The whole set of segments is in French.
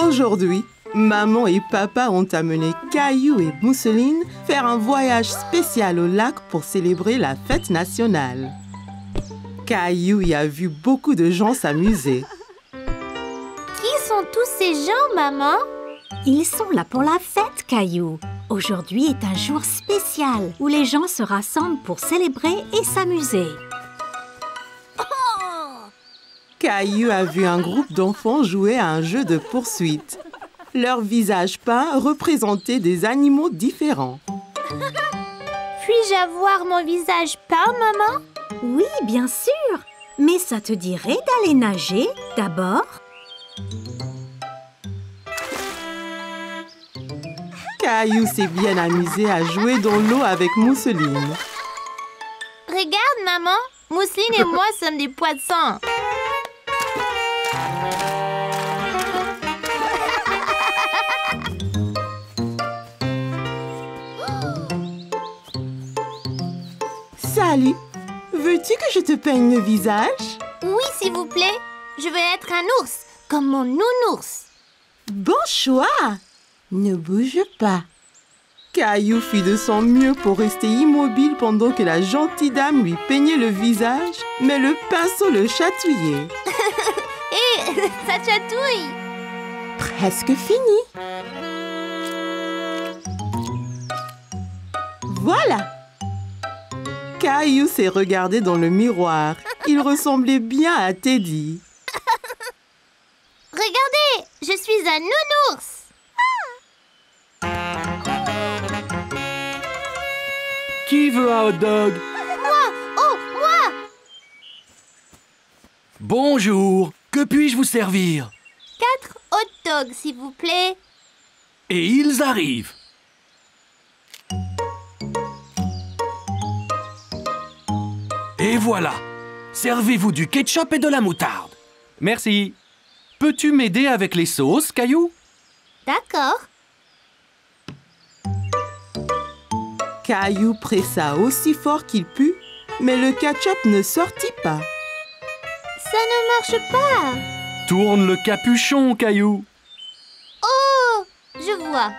Aujourd'hui, maman et papa ont amené Caillou et Mousseline faire un voyage spécial au lac pour célébrer la fête nationale. Caillou y a vu beaucoup de gens s'amuser. Qui sont tous ces gens, maman? Ils sont là pour la fête, Caillou. Aujourd'hui est un jour spécial où les gens se rassemblent pour célébrer et s'amuser. Caillou a vu un groupe d'enfants jouer à un jeu de poursuite. Leurs visages peints représentaient des animaux différents. Puis-je avoir mon visage peint, maman? Oui, bien sûr. Mais ça te dirait d'aller nager d'abord? Caillou s'est bien amusé à jouer dans l'eau avec Mousseline. Regarde, maman. Mousseline et moi sommes des poissons. Salut! Veux-tu que je te peigne le visage? Oui, s'il vous plaît. Je veux être un ours, comme mon nounours. Bon choix! Ne bouge pas. Caillou fit de son mieux pour rester immobile pendant que la gentille dame lui peignait le visage, mais le pinceau le chatouillait. Hé, ça chatouille! Presque fini. Voilà! Caillou s'est regardé dans le miroir. Il ressemblait bien à Teddy. Regardez, je suis un nounours. Qui veut un hot dog? Moi! Oh, moi! Bonjour, que puis-je vous servir? 4 hot dogs, s'il vous plaît. Et ils arrivent. Et voilà, servez-vous du ketchup et de la moutarde. Merci. Peux-tu m'aider avec les sauces, Caillou? D'accord. Caillou pressa aussi fort qu'il put, mais le ketchup ne sortit pas. Ça ne marche pas. Tourne le capuchon, Caillou. Oh, je vois.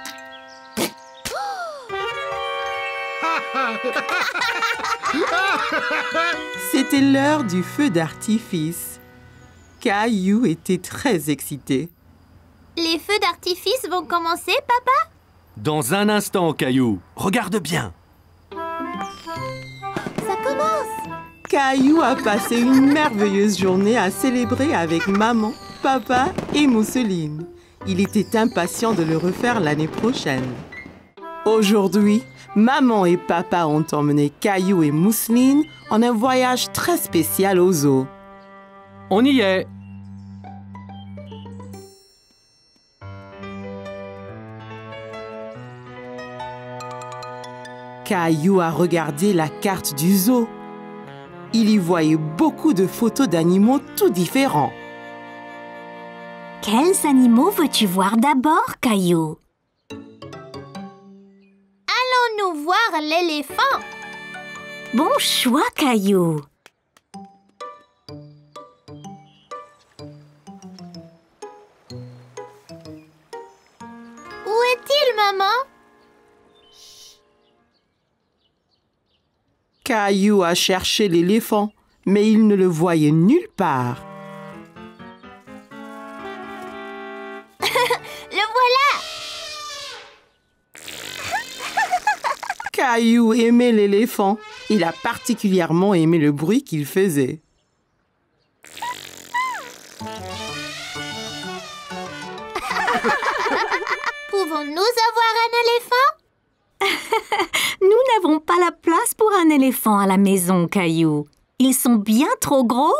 C'était l'heure du feu d'artifice. Caillou était très excité. Les feux d'artifice vont commencer, papa? Dans un instant, Caillou. Regarde bien. Ça commence. Caillou a passé une merveilleuse journée à célébrer avec maman, papa et Mousseline. Il était impatient de le refaire l'année prochaine. Aujourd'hui, maman et papa ont emmené Caillou et Mousseline en un voyage très spécial au zoo. On y est. Caillou a regardé la carte du zoo. Il y voyait beaucoup de photos d'animaux tout différents. Quels animaux veux-tu voir d'abord, Caillou? Allons-nous voir l'éléphant? Bon choix, Caillou. Où est-il, maman? Caillou a cherché l'éléphant, mais il ne le voyait nulle part. Le voilà! Caillou aimait l'éléphant. Il a particulièrement aimé le bruit qu'il faisait. Pouvons-nous avoir un éléphant? Nous n'avons pas la place pour un éléphant à la maison, Caillou. Ils sont bien trop gros.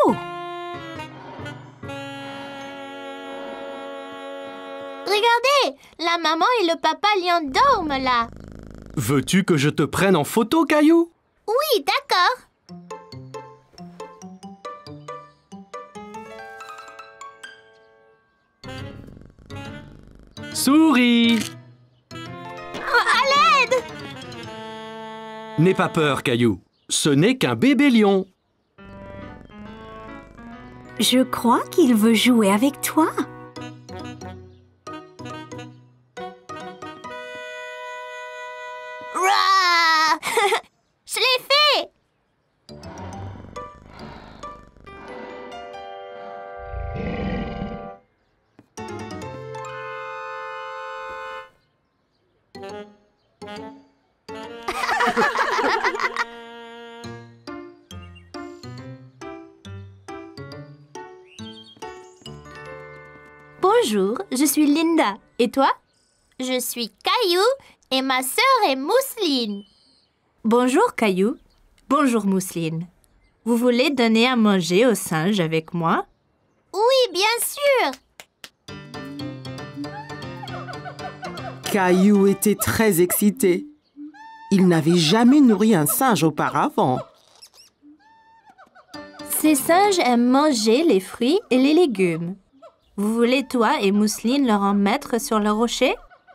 Regardez, la maman et le papa lion dorment là. Veux-tu que je te prenne en photo, Caillou? Oui, d'accord. Souris! À l'aide! N'aie pas peur, Caillou. Ce n'est qu'un bébé lion. Je crois qu'il veut jouer avec toi. Bonjour, je suis Linda. Et toi? Je suis Caillou et ma sœur est Mousseline. Bonjour, Caillou. Bonjour, Mousseline. Vous voulez donner à manger aux singes avec moi? Oui, bien sûr. Caillou était très excité. Il n'avait jamais nourri un singe auparavant. Ces singes aiment manger les fruits et les légumes. Vous voulez, toi et Mousseline, leur en mettre sur le rocher?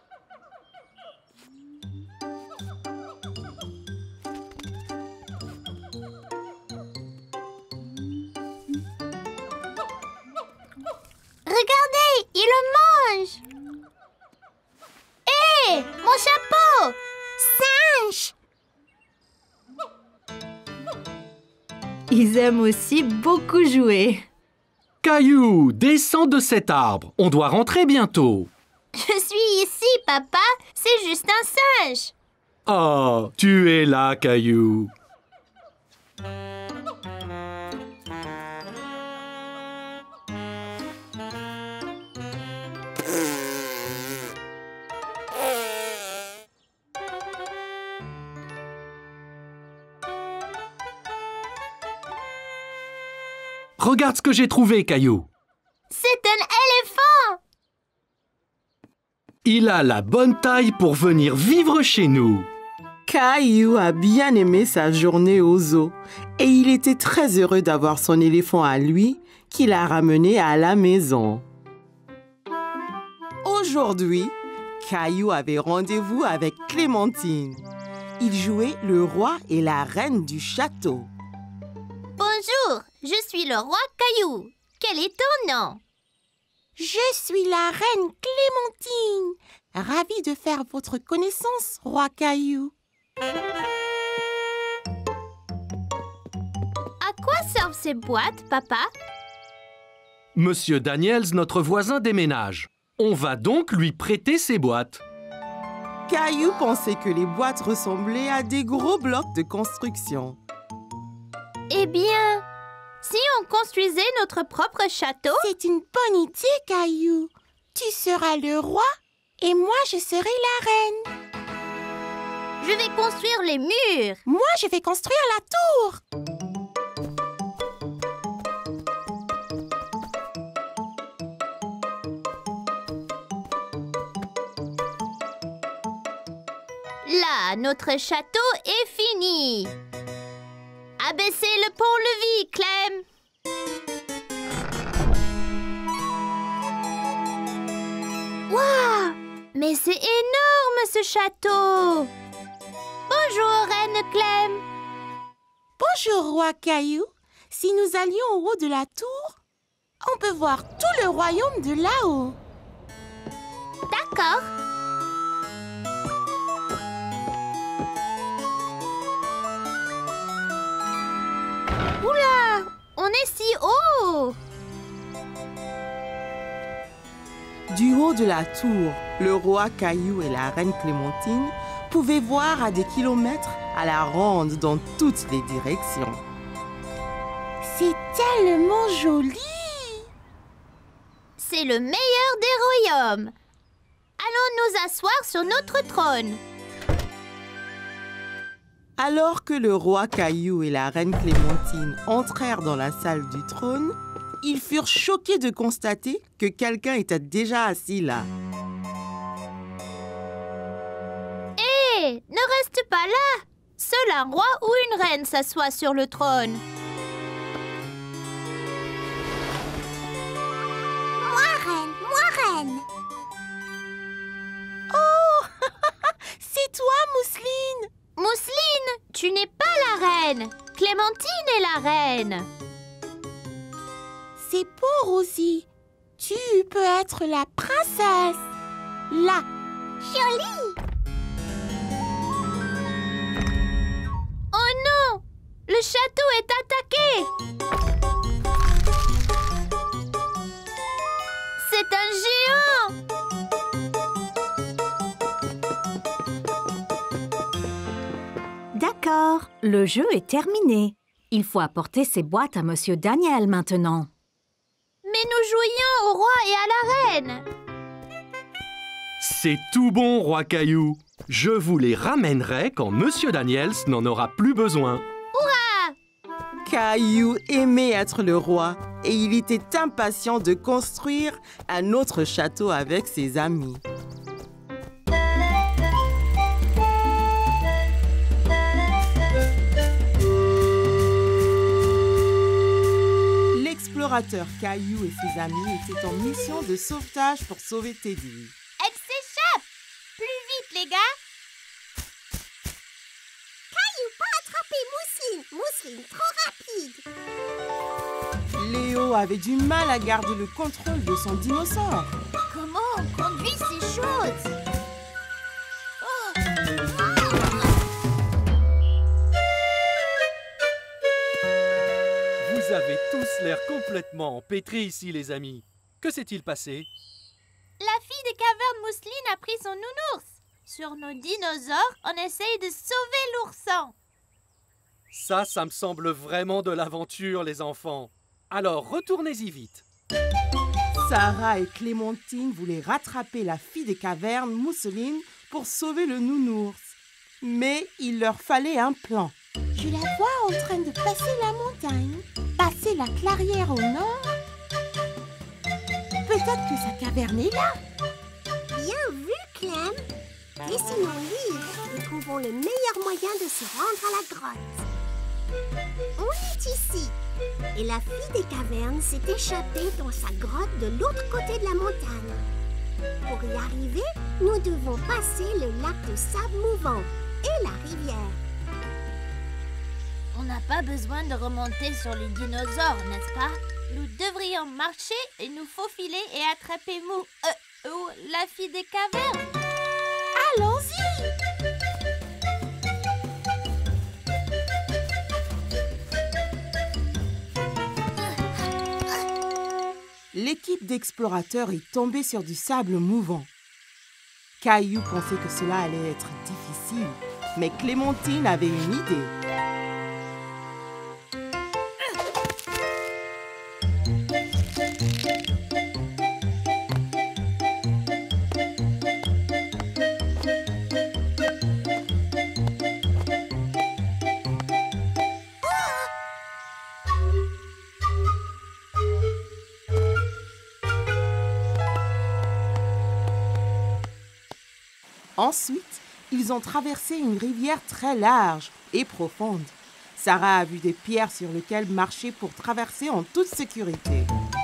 Regardez, il le mange. Hé, mon chapeau! Singe! Ils aiment aussi beaucoup jouer. Caillou, descends de cet arbre. On doit rentrer bientôt. Je suis ici, papa. C'est juste un singe. Oh, tu es là, Caillou. Regarde ce que j'ai trouvé, Caillou. C'est un éléphant. Il a la bonne taille pour venir vivre chez nous. Caillou a bien aimé sa journée au zoo et il était très heureux d'avoir son éléphant à lui qu'il a ramené à la maison. Aujourd'hui, Caillou avait rendez-vous avec Clémentine. Il jouait le roi et la reine du château. Bonjour, je suis le roi Caillou. Quel est ton nom? Je suis la reine Clémentine. Ravie de faire votre connaissance, roi Caillou. À quoi servent ces boîtes, papa? Monsieur Daniels, notre voisin, déménage. On va donc lui prêter ses boîtes. Caillou pensait que les boîtes ressemblaient à des gros blocs de construction. Eh bien, si on construisait notre propre château? C'est une bonne idée, Caillou. Tu seras le roi et moi, je serai la reine. Je vais construire les murs. Moi, je vais construire la tour. Là, notre château est fini. Abaissez le pont-levis, Clem. Waouh! Mais c'est énorme, ce château. Bonjour, Reine Clem. Bonjour, roi Caillou. Si nous allions au haut de la tour, on peut voir tout le royaume de là-haut. D'accord. Oula! On est si haut! Du haut de la tour, le roi Caillou et la reine Clémentine pouvaient voir à des kilomètres à la ronde dans toutes les directions. C'est tellement joli! C'est le meilleur des royaumes. Allons nous asseoir sur notre trône. Alors que le roi Caillou et la reine Clémentine entrèrent dans la salle du trône, ils furent choqués de constater que quelqu'un était déjà assis là. Hé, ne reste pas là. Seul un roi ou une reine s'assoit sur le trône. Moi, reine. Oh, c'est toi, Mousseline. Mousseline, tu n'es pas la reine. Clémentine est la reine. C'est beau, Rosie. Tu peux être la princesse. Là. Jolie. Oh non, le château est attaqué. C'est un géant. D'accord, le jeu est terminé. Il faut apporter ces boîtes à Monsieur Daniel maintenant. Mais Mais nous jouions au roi et à la reine. C'est tout bon, Roi Caillou. Je vous les ramènerai quand Monsieur Daniels n'en aura plus besoin. Caillou aimait être le roi et il était impatient de construire un autre château avec ses amis. L'explorateur Caillou et ses amis étaient en mission de sauvetage pour sauver Teddy. Elle s'échappe. Plus vite, les gars. Mousseline, trop rapide. Léo avait du mal à garder le contrôle de son dinosaure. Comment on conduit ces choses? Vous avez tous l'air complètement empêtrés ici, les amis. Que s'est-il passé? La fille des cavernes Mousseline a pris son nounours. Sur nos dinosaures, on essaye de sauver l'ourson. Ça me semble vraiment de l'aventure, les enfants. Alors, retournez-y vite. Sarah et Clémentine voulaient rattraper la fille des cavernes, Mousseline, pour sauver le nounours. Mais il leur fallait un plan. Je la vois en train de passer la montagne, passer la clairière au nord. Peut-être que sa caverne est là. Bien vu, Clem. Dessinons livre et trouvons le meilleur moyen de se rendre à la grotte. On est ici. Et la fille des cavernes s'est échappée dans sa grotte de l'autre côté de la montagne. Pour y arriver, nous devons passer le lac de sable mouvant et la rivière. On n'a pas besoin de remonter sur les dinosaures, n'est-ce pas? Nous devrions marcher et nous faufiler et attraper la fille des cavernes. Allons-y! L'équipe d'explorateurs est tombée sur du sable mouvant. Caillou pensait que cela allait être difficile, mais Clémentine avait une idée. Ensuite, ils ont traversé une rivière très large et profonde. Sarah a vu des pierres sur lesquelles marcher pour traverser en toute sécurité.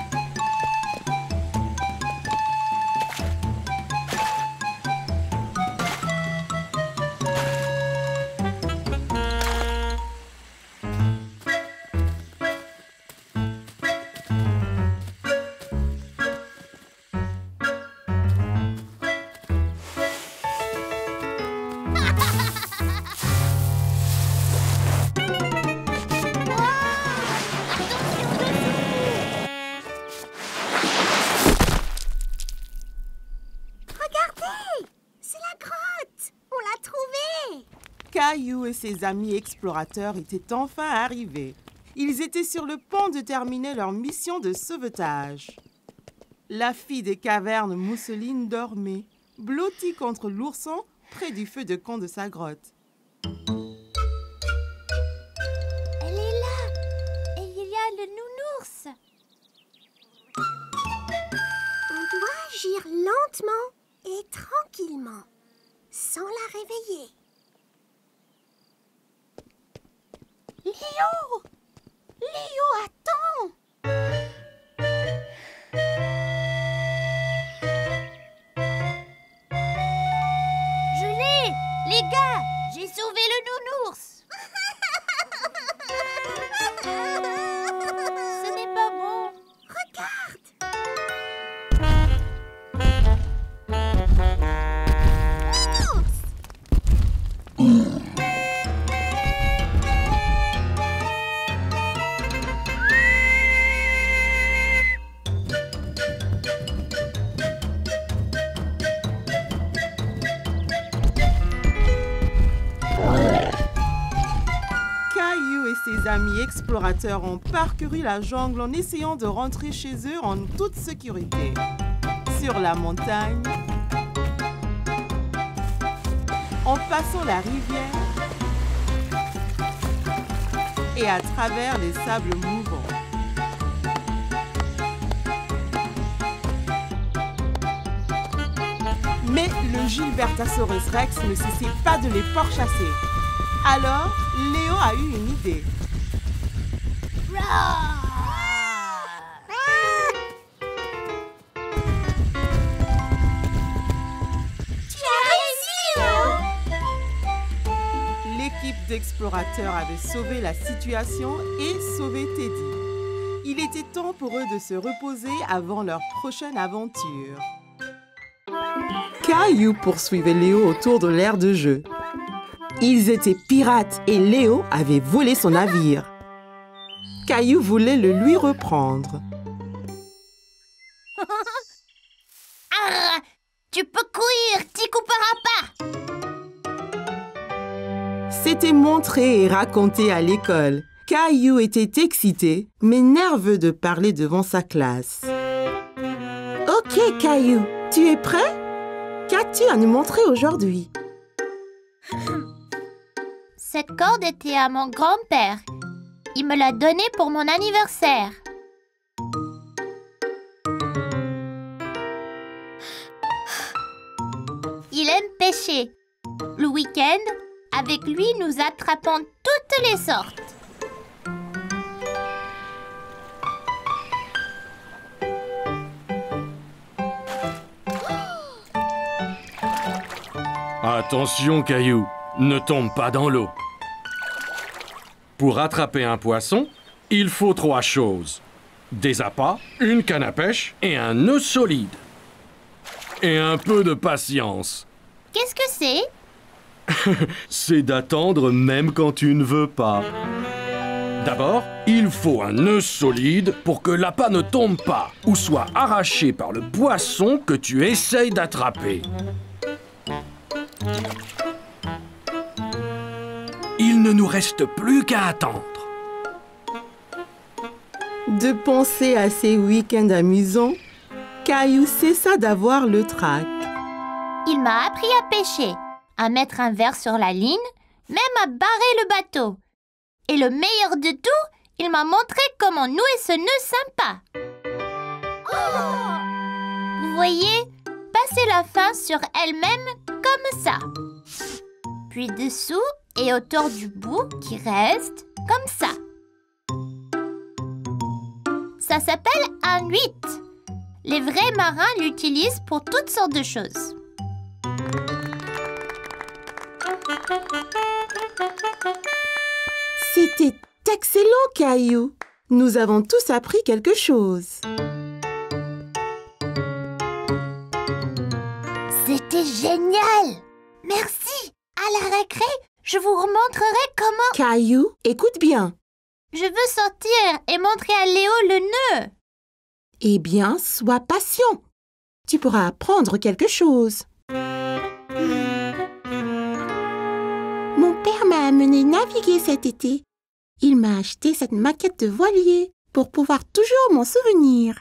Caillou et ses amis explorateurs étaient enfin arrivés. Ils étaient sur le point de terminer leur mission de sauvetage. La fille des cavernes Mousseline dormait, blottie contre l'ourson près du feu de camp de sa grotte. Elle est là! Et il y a le nounours! On doit agir lentement et tranquillement, sans la réveiller. Léo! Léo, attends! Je l'ai! Les gars, j'ai sauvé le nounours! Ce n'est pas bon! Regarde! amis explorateurs ont parcouru la jungle en essayant de rentrer chez eux en toute sécurité. Sur la montagne, en passant la rivière et à travers les sables mouvants. Mais le Gilbertosaurus Rex ne cessait pas de les pourchasser. Alors, Léo a eu une idée. L'équipe d'explorateurs avait sauvé la situation et sauvé Teddy. Il était temps pour eux de se reposer avant leur prochaine aventure. Caillou poursuivait Léo autour de l'aire de jeu. Ils étaient pirates et Léo avait volé son navire. Caillou voulait le lui reprendre. Ah, tu peux courir, t'y couperas pas. C'était montré et raconté à l'école. Caillou était excité, mais nerveux de parler devant sa classe. Ok, Caillou, tu es prêt? Qu'as-tu à nous montrer aujourd'hui? Cette corde était à mon grand-père. Il me l'a donnée pour mon anniversaire. Il aime pêcher. Le week-end, avec lui, nous attrapons toutes les sortes. Attention, Caillou, ne tombe pas dans l'eau. Pour attraper un poisson, il faut 3 choses. Des appâts, une canne à pêche et un nœud solide. Et un peu de patience. Qu'est-ce que c'est? C'est d'attendre même quand tu ne veux pas. D'abord, il faut un nœud solide pour que l'appât ne tombe pas ou soit arraché par le poisson que tu essayes d'attraper. Il ne nous reste plus qu'à attendre. De penser à ces week-ends amusants, Caillou cessa d'avoir le trac. Il m'a appris à pêcher, à mettre un verre sur la ligne, même à barrer le bateau. Et le meilleur de tout, il m'a montré comment nouer ce nœud sympa. Vous voyez, passer la fin sur elle-même comme ça. Puis dessous et autour du bout qui reste comme ça. Ça s'appelle un 8. Les vrais marins l'utilisent pour toutes sortes de choses. C'était excellent, Caillou. Nous avons tous appris quelque chose. C'était génial! Merci! À la récré, je vous remontrerai comment... Caillou, écoute bien. Je veux sortir et montrer à Léo le nœud. Eh bien, sois patient. Tu pourras apprendre quelque chose. Mon père m'a amené naviguer cet été. Il m'a acheté cette maquette de voilier pour pouvoir toujours m'en souvenir.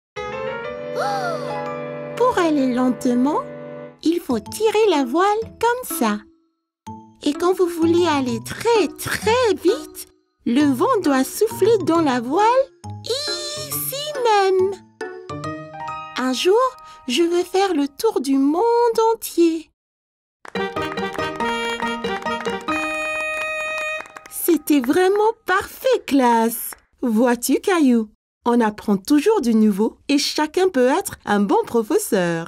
Pour aller lentement, il faut tirer la voile comme ça. Et quand vous voulez aller très très vite, le vent doit souffler dans la voile ici même. Un jour, je veux faire le tour du monde entier. C'était vraiment parfait, classe. Vois-tu, Caillou, on apprend toujours du nouveau et chacun peut être un bon professeur.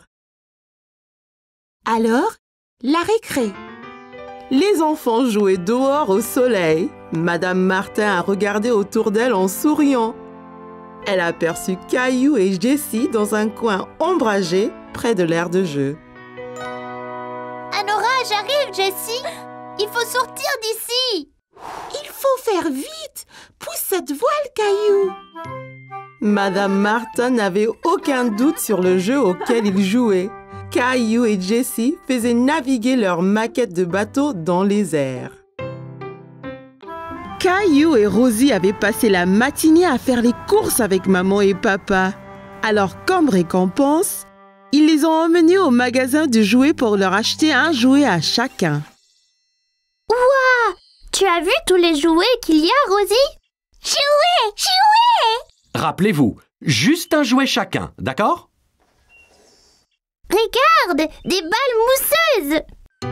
Alors, la récré. Les enfants jouaient dehors au soleil. Madame Martin a regardé autour d'elle en souriant. Elle a aperçu Caillou et Jessie dans un coin ombragé près de l'aire de jeu. Un orage arrive, Jessie. Il faut sortir d'ici. Il faut faire vite. Pousse cette voile, Caillou. Madame Martin n'avait aucun doute sur le jeu auquel ils jouaient. Caillou et Jessie faisaient naviguer leur maquette de bateau dans les airs. Caillou et Rosie avaient passé la matinée à faire les courses avec maman et papa. Alors, comme récompense, ils les ont emmenés au magasin de jouets pour leur acheter un jouet à chacun. Ouah! Tu as vu tous les jouets qu'il y a, Rosie? Jouets! Jouets! Rappelez-vous, juste un jouet chacun, d'accord? Regarde! Des balles mousseuses!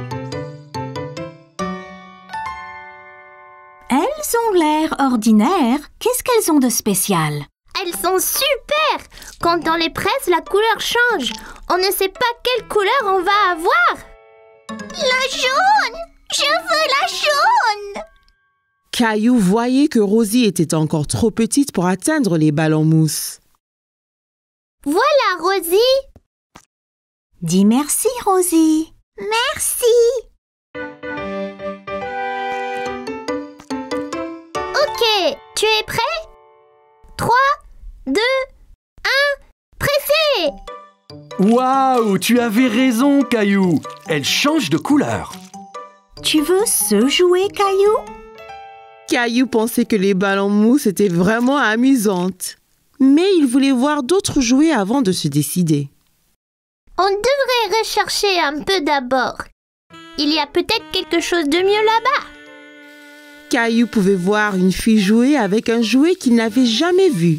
Elles ont l'air ordinaires. Qu'est-ce qu'elles ont de spécial? Elles sont super! Quand on les presse, la couleur change. On ne sait pas quelle couleur on va avoir. La jaune! Je veux la jaune! Caillou voyait que Rosie était encore trop petite pour atteindre les balles en mousse. Voilà, Rosie! Dis merci, Rosie. Merci. Ok, tu es prêt? 3, 2, 1, pressez! Waouh, tu avais raison, Caillou. Elle change de couleur. Tu veux ce jouet, Caillou? Caillou pensait que les balles en mousse étaient vraiment amusantes. Mais il voulait voir d'autres jouets avant de se décider. On devrait rechercher un peu d'abord. Il y a peut-être quelque chose de mieux là-bas. Caillou pouvait voir une fille jouer avec un jouet qu'il n'avait jamais vu.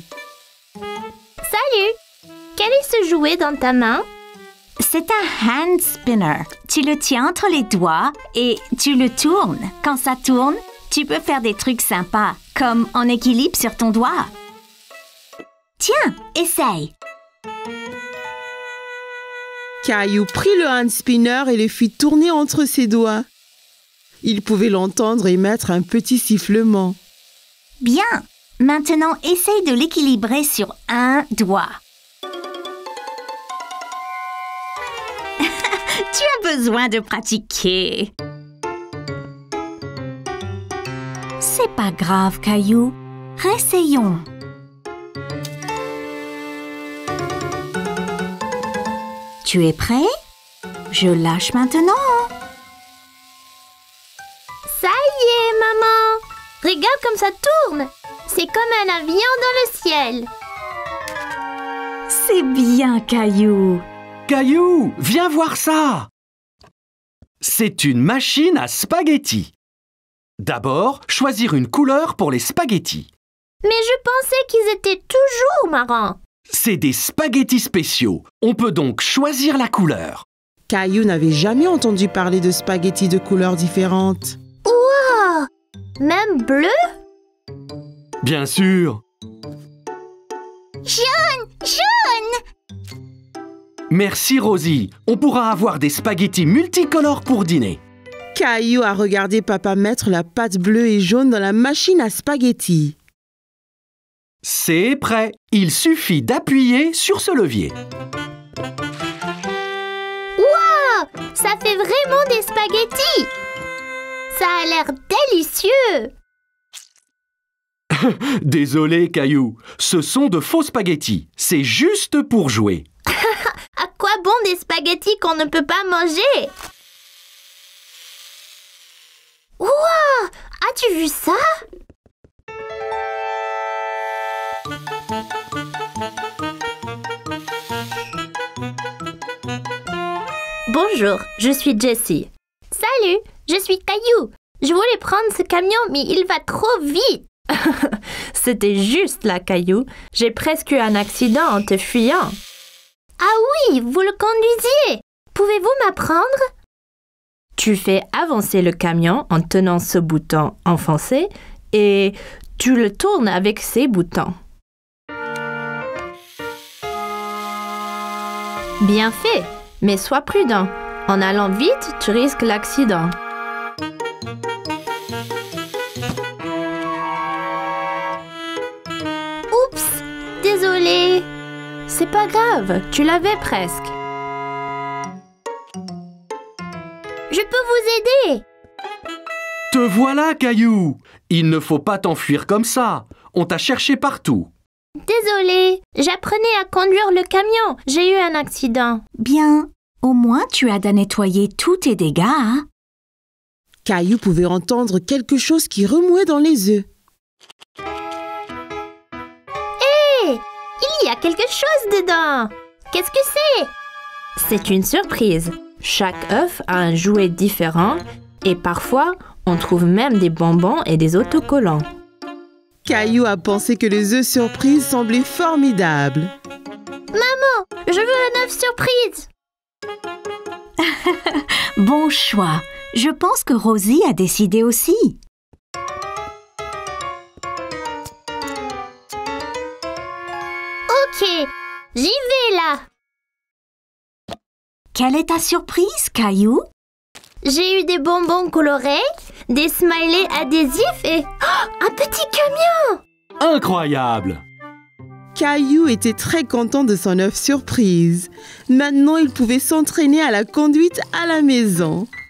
Salut! Quel est ce jouet dans ta main? C'est un hand spinner. Tu le tiens entre les doigts et tu le tournes. Quand ça tourne, tu peux faire des trucs sympas, comme en équilibre sur ton doigt. Tiens, essaye. Caillou prit le hand spinner et le fit tourner entre ses doigts. Il pouvait l'entendre émettre un petit sifflement. Bien. Maintenant, essaye de l'équilibrer sur un doigt. Tu as besoin de pratiquer. C'est pas grave, Caillou. Réessayons. Tu es prêt? Je lâche maintenant. Ça y est, maman! Regarde comme ça tourne! C'est comme un avion dans le ciel. C'est bien, Caillou. Caillou, viens voir ça. C'est une machine à spaghettis. D'abord, choisir une couleur pour les spaghettis. Mais je pensais qu'ils étaient toujours marrons. C'est des spaghettis spéciaux. On peut donc choisir la couleur. Caillou n'avait jamais entendu parler de spaghettis de couleurs différentes. Wow! Même bleu? Bien sûr. Jaune! Jaune! Merci Rosie. On pourra avoir des spaghettis multicolores pour dîner. Caillou a regardé papa mettre la pâte bleue et jaune dans la machine à spaghettis. C'est prêt. Il suffit d'appuyer sur ce levier. Wow! Ça fait vraiment des spaghettis! Ça a l'air délicieux! Désolé, Caillou. Ce sont de faux spaghettis. C'est juste pour jouer. À quoi bon des spaghettis qu'on ne peut pas manger? Wow! As-tu vu ça? Bonjour, je suis Jessie. Salut, je suis Caillou. Je voulais prendre ce camion, mais il va trop vite. C'était juste là, Caillou. J'ai presque eu un accident en te fuyant. Ah oui, vous le conduisiez. Pouvez-vous m'apprendre? Tu fais avancer le camion en tenant ce bouton enfoncé et tu le tournes avec ces boutons. Bien fait, mais sois prudent. En allant vite, tu risques l'accident. Oups, désolé. C'est pas grave, tu l'avais presque. Je peux vous aider. Te voilà, Caillou. Il ne faut pas t'enfuir comme ça. On t'a cherché partout. Désolée, j'apprenais à conduire le camion. J'ai eu un accident. Bien. Au moins, tu as nettoyé tous tes dégâts, hein? Caillou pouvait entendre quelque chose qui remuait dans les œufs. Hé! Il y a quelque chose dedans! Qu'est-ce que c'est? C'est une surprise. Chaque œuf a un jouet différent et parfois, on trouve même des bonbons et des autocollants. Caillou a pensé que les œufs surprises semblaient formidables. Maman, je veux un œuf surprise! Bon choix. Je pense que Rosie a décidé aussi. Ok, j'y vais là! Quelle est ta surprise, Caillou? J'ai eu des bonbons colorés, des smileys adhésifs et un petit camion! Incroyable! Caillou était très content de son œuf surprise. Maintenant, il pouvait s'entraîner à la conduite à la maison.